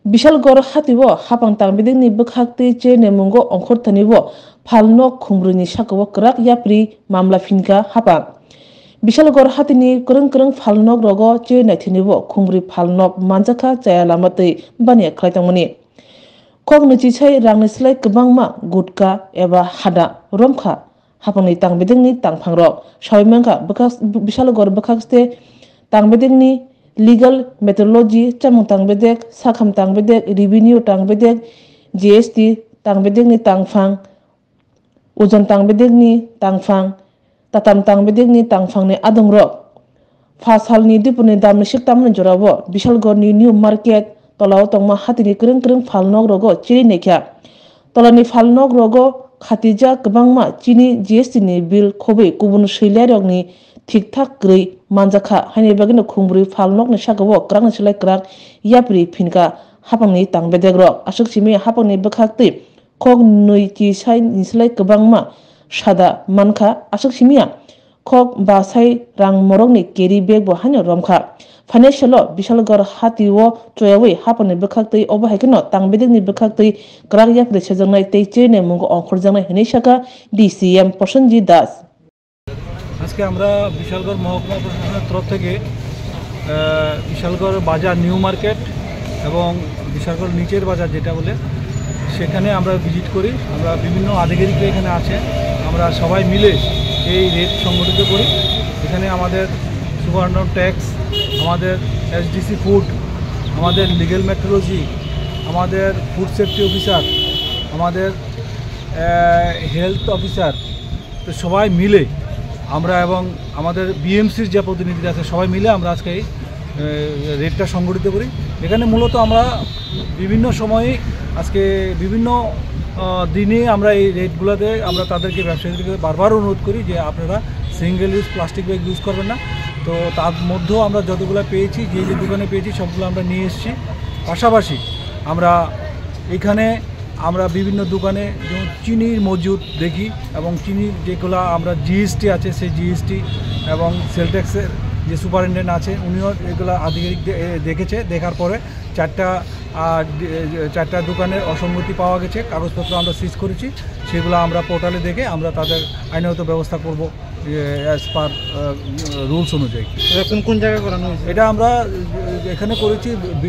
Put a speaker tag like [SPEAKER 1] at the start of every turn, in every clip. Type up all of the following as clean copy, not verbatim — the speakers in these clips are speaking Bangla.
[SPEAKER 1] Bisalgor hatibo hapang tangbidingni bwkhakti chene mungo ongkhortanibo phalno khumruni sakao krak yapri mamla finka hapang. Bisalgor hatini krung phalnok rogo che naithinibo khumri phalnok manjaka chaya lamatei bania khlaitangmani. Khokni chichai rangni slai kwbangma gutka eba hada romkha hapangni tangbidingni tangphangrok sawimanka bisalgor bwkhakste tangbidingni legal methodology chamung tangbedek sakham tangbedek revenue tangbedek GST tangbedekni tangphang ojon tangbedekni tangphang tatam tangbedekni tangphangni adongrok fasalni dipuni damni siktamni jorabo bisalgorni new market tolao tongma hatini krung phalnok rogo chiri nekha tolani phalnok rogo khatija kwbangma chini GST ni bill khobai kubun swilarokni ঠিকঠাক গ্রৈ মানজাখা হাইনি বাগিনো খুমব্রি ফালনকনি সাগabo krangni silai krak yapri phinka hapangni tangbedegrok asuk simi hapangni bwkhakti khok nui ki sai nislai kwbangma sada mankha asuk simia khok ba sai rang morokni keri bag bo haino romkha financial bisalgor hatiwo choyawi hapangni bwkhakti obo haikino tangbedekni bwkhakti krak yapri sejangnai tei chene mungo ongkhorjangnai hinai saka DCM Prosenji Das
[SPEAKER 2] আজকে আমরা বিশালগড় মহকুমা প্রশাসনের তরফ থেকে বিশালগড় বাজার নিউ মার্কেট এবং বিশালগড় নিচের বাজার যেটা বলে সেখানে আমরা ভিজিট করি। আমরা বিভিন্ন আধিকারিকরা এখানে আছে, আমরা সবাই মিলে এই রেট সংগঠিত করি। এখানে আমাদের সুবর্ণ ট্যাক্স, আমাদের SDC ফুড, আমাদের লিগ্যাল মেট্রোলজি, আমাদের ফুড সেফটি অফিসার, আমাদের হেলথ অফিসার, তো সবাই মিলে আমরা এবং আমাদের BMCর যে প্রতিনিধিরা আছে সবাই মিলে আমরা আজকে এই রেটটা সংগঠিত করি। এখানে মূলত আমরা বিভিন্ন সময়ে আজকে বিভিন্ন দিনে আমরা এই রেটগুলোতে আমরা তাদেরকে ব্যবসায়ীদেরকে বারবার অনুরোধ করি যে আপনারা single use plastic bag use করবেন না। তো তার মধ্যেও আমরা যতগুলো পেয়েছি যে দোকানে পেয়েছি সবগুলো আমরা নিয়ে এসেছি। পাশাপাশি আমরা এখানে আমরা বিভিন্ন দোকানে যেমন চিনির মজুদ দেখি এবং চিনির যেগুলো আমরা GST আছে সেই GST এবং সেল ট্যাক্সের যে সুপারিনটেন্ডেন্ট আছে উনিও এগুলো আধিকারিক দেখেছে। দেখার পরে চারটা দোকানের অসঙ্গতি পাওয়া গেছে, কাগজপত্র আমরা সিজ করেছি, সেগুলো আমরা পোর্টালে দেখে আমরা তাদের আইনগত ব্যবস্থা করব অ্যাজ পার রুলস অনুযায়ী।
[SPEAKER 3] কোন জায়গায় করানো হয়েছে?
[SPEAKER 2] এটা আমরা এখানে করেছি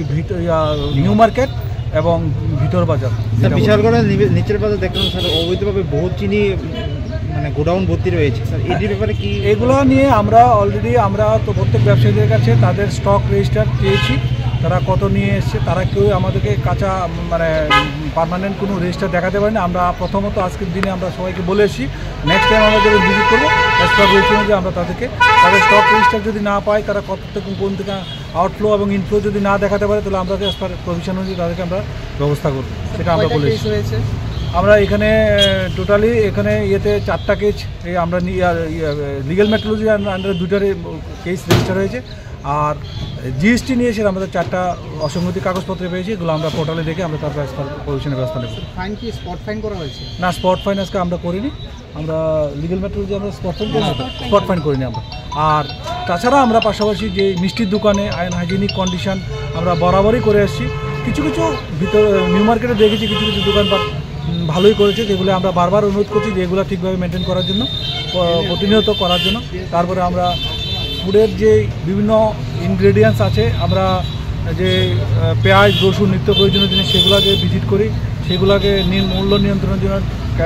[SPEAKER 2] নিউ মার্কেট এবং ভিতর বাজার।
[SPEAKER 3] বিশালগড়ের নিচের বাজার দেখলাম স্যার অবৈধভাবে বহু চিনি মানে গোডাউন ভর্তি রয়েছে স্যার, এটির ব্যাপারে কি?
[SPEAKER 2] এগুলো নিয়ে আমরা অলরেডি আমরা তো প্রত্যেক ব্যবসায়ীদের কাছে তাদের স্টক রেজিস্টার চেয়েছি, তারা কত নিয়ে এসছে, তারা কেউ আমাদেরকে কাঁচা মানে পার্মানেন্ট কোনো রেজিস্টার দেখাতে পারেনি। আমরা প্রথমত আজকের দিনে আমরা সবাইকে বলে এসেছি নেক্সট টাইম আমরা যখন ভিজিট করবো অ্যাজ পার রুলস অনুযায়ী আমরা তাদেরকে তাদের স্টক রেজিস্টার যদি না পাই, তারা কত থেকে কোন থেকে আউটফ্লো এবং ইনফ্লো যদি না দেখাতে পারে তাহলে আমরা অ্যাজ পার প্রভিশন অনুযায়ী তাদেরকে আমরা ব্যবস্থা করবো, সেটা আমরা বলেছি। আমরা এখানে টোটালি এখানে ইয়েতে 4টা কেস আমরা লিগ্যাল মেট্রোলজি আন্ডারে 2টার কেস রেজিস্টার হয়েছে, আর GST নিয়ে এসে আমাদের 4টা অসঙ্গতি কাগজপত্র পেয়েছি, এগুলো আমরা পোর্টালে দেখে আমরা তারপর প্রভিশনের ব্যবস্থা নেব।
[SPEAKER 3] ফাইন কি স্পট ফাইন করা হয়েছে?
[SPEAKER 2] না, স্পট ফাইন আজকে আমরা করিনি, আমরা লিগ্যাল মেট্রোলজি আমরা স্পট ফাইন করিনি আমরা। আর তাছাড়া আমরা পাশাপাশি যে মিষ্টির দোকানে হাইজেনিক কন্ডিশন আমরা বরাবরই করে আসছি। কিছু ভিতর নিউ মার্কেটে দেখেছি কিছু দোকানপাট ভালোই করেছে, যেগুলো আমরা বারবার অনুরোধ করছি যে এগুলো ঠিকভাবে মেনটেন করার জন্য, প্রতিনিয়ত করার জন্য। তারপরে আমরা ফুডের যে বিভিন্ন ইনগ্রেডিয়েন্টস আছে, আমরা যে পেঁয়াজ রসুন নিত্য প্রয়োজনীয় জিনিস সেগুলোকে ভিজিট করি, সেগুলোকে মূল্য নিয়ন্ত্রণের জন্য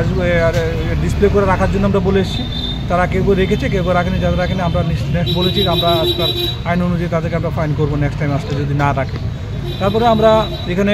[SPEAKER 2] ডিসপ্লে করে রাখার জন্য আমরা বলে এসেছি। তারা কেউ রেখেছে, কেউ রাখেনি, যারা রাখেনি আমরা নেক্সট বলেছি আমরা আজকাল আইন অনুযায়ী তাদেরকে আমরা ফাইন করবো নেক্সট টাইম আসলে যদি না রাখে। তারপরে আমরা এখানে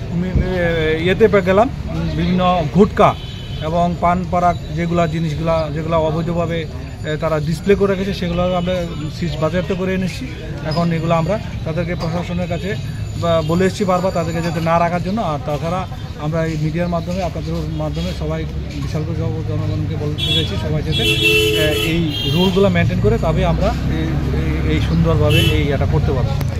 [SPEAKER 2] ইয়েতে গেলাম বিভিন্ন গুটকা এবং পান পরাগ যেগুলো অবৈধভাবে তারা ডিসপ্লে করে রেখেছে সেগুলো আমরা বাজেয়াপ্ত করে এনেছি। এখন এগুলো আমরা তাদেরকে প্রশাসনের কাছে বলে এসেছি বারবার তাদেরকে যাতে না রাখার জন্য। আর তাছাড়া আমরা এই মিডিয়ার মাধ্যমে আপনাদের মাধ্যমে সবাই বিশালগড় জনগণকে বলতে চাইছি সবাই যাতে এই রুলগুলো মেনটেন করে, তবে আমরা এই সুন্দরভাবে এটা করতে পারবো।